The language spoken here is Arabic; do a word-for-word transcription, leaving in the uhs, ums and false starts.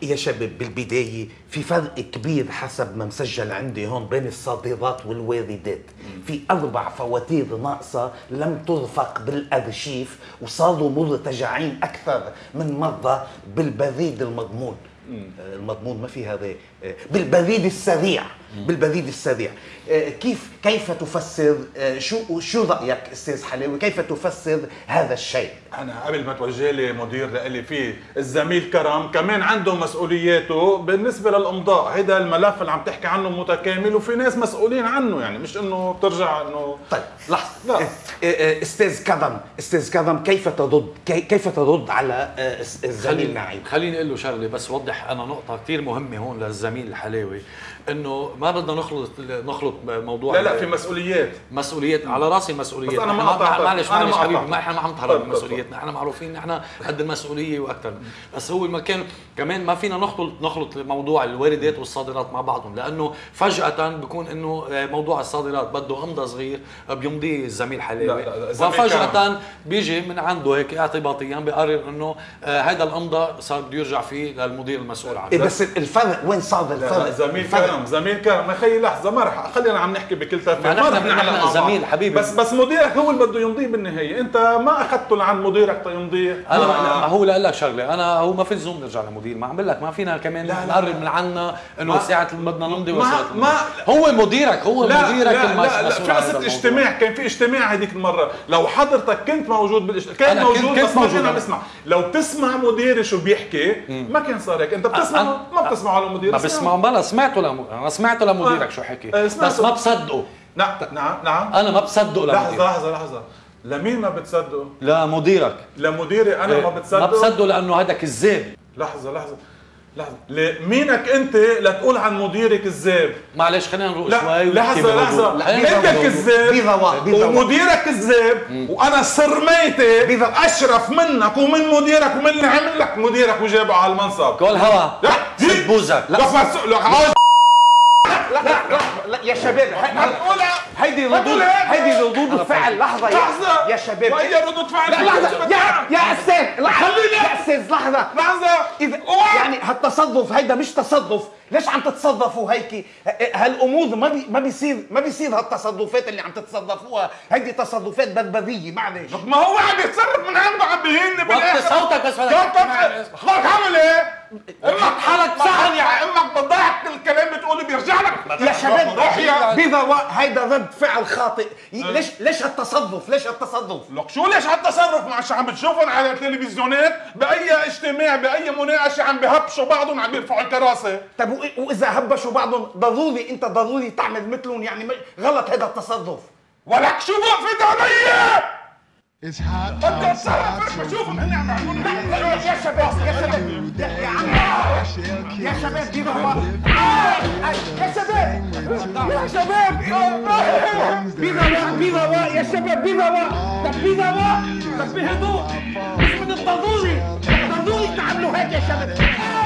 يا شباب بالبداية في فرق كبير حسب ما مسجل عندي هون بين الصادرات والواردات. في أربع فواتير ناقصة لم ترفق بالأرشيف وصاروا مرتجعين أكثر من مرة بالبريد المضمون. المضمون ما في هذا، بالبريد السريع، بالبريد السريع. كيف كيف تفسر، شو شو رايك استاذ حلاوي، كيف تفسر هذا الشيء؟ انا قبل ما توجه لي مدير لي فيه الزميل كرم كمان عنده مسؤولياته بالنسبه للامضاء. هيدا الملف اللي عم تحكي عنه متكامل وفي ناس مسؤولين عنه، يعني مش انه بترجع انه. طيب لحظه، لا استاذ كرم، استاذ كرم كيف ترد كيف ترد على الزميل نعيم؟ خليني اقول له شغله بس وضح انا نقطه كثير مهمه هون للزميل الحلاوي، انه ما بدنا نخلط نخلط موضوع. لا لا في مسؤوليات، مسؤوليات على راسي مسؤوليات. بس انا ما قطعتك، معلش معلش حبيبي، ما احنا ما عم نتهرب من مسؤوليتنا، احنا معروفين نحن قد المسؤوليه واكثر. بس هو المكان كمان ما فينا نخلط نخلط موضوع الواردات والصادرات مع بعضهم، لانه فجاه بكون انه موضوع الصادرات بده امضى صغير بيمضيه الزميل حلاوي، وفجاه بيجي من عنده هيك اعتباطيا بيقرر انه هذا الامضى صار بده يرجع فيه للمدير المسؤول عنه. إيه بس الفرق وين صار الفرق؟ زميل كرم، زميل كرم خيي لحظه ما رح خلينا عم نحكي بكل تفاهه، ما رح نعلق مع زميل حبيبي. بس بس مديرك هو اللي بده يمضيه بالنهايه، انت ما اخذته لعند مديرك تيمضيه. انا ما, ما هو لاقول لك شغله، انا هو ما في لزوم نرجع لمدير، ما عم بقول لك ما فينا كمان نقرب من عنا انه ساعه اللي بدنا نمضي وصلت. ما هو مديرك، هو لا مديرك لا لا, لا في قصه اجتماع، كان في اجتماع هذيك المره، لو حضرتك كنت موجود بالاجتماع كان موجود بس ما كنا نسمع. لو بتسمع مديري شو بيحكي ما كان صار هيك، انت بتسمع ما بتسمع على المدير. ما بسمع بلا سمعته لم... انا سمعته لمديرك شو حكي، بس ما بصدقه. نعم نعم نعم انا ما بصدقه لمديرك. لحظه لحظه لحظه، لمين ما بتصدقه؟ لمديرك. لمديري انا ما بتصدقه؟ ما بصدقه لانه هذا كذاب. لحظه لحظه لحظه، مينك انت لتقول عن مديرك كذاب؟ معلش خلينا نروق شوي. لحظه لحظه، انت كذاب ومديرك كذاب وانا سرميتي اشرف منك ومن مديرك ومن اللي عمل لك مديرك وجابه على المنصب. كل هوا سد بوزك. لا لا لا لا يا شباب، هيدي ردود هيدي ردود فعل. لحظه لحظه يا شباب، وهي ردود فعل. لحظه يا يا استاذ، خليني يا استاذ لحظه لحظه. اذا يعني هالتصرف هيدا مش تصرف، ليش عم تتصرفوا هيك؟ هالامور ما بي ما بيصير ما بيصير هالتصرفات اللي عم تتصرفوها، هيدي تصرفات بربريه. معلش ما هو عم يتصرف من عنده، عم بيهني بالاخر. وطي صوتك بس اخوك عمل ايه؟ امك حالك صحن يا امك بتضيعك الكلام بتقولي بيرجع لك. يا شباب بيضا هيدا رد فعل خاطئ. ليش ليش هالتصرف؟ ليش هالتصرف؟ لك شو ليش هالتصرف؟ مش عم بتشوفهم على التلفزيونات باي اجتماع باي مناقشه عم بهبشوا بعضهم عم بيرفعوا الكراسي. طب واذا هبشوا بعضهم ضروري انت ضروري تعمل مثلهم؟ يعني غلط هذا التصرف. ولك شو وقفت علي؟ It's hot بدي اتصرف بشوفهم هن عم يعملوا. يا شباب يا شباب يا عم يا شباب بيضا يا شباب يا شباب بيضا بيضا يا شباب بيضا. طب بيضا طب بهدوء، مش من الضروري ضروري تعملوا هيك يا شباب.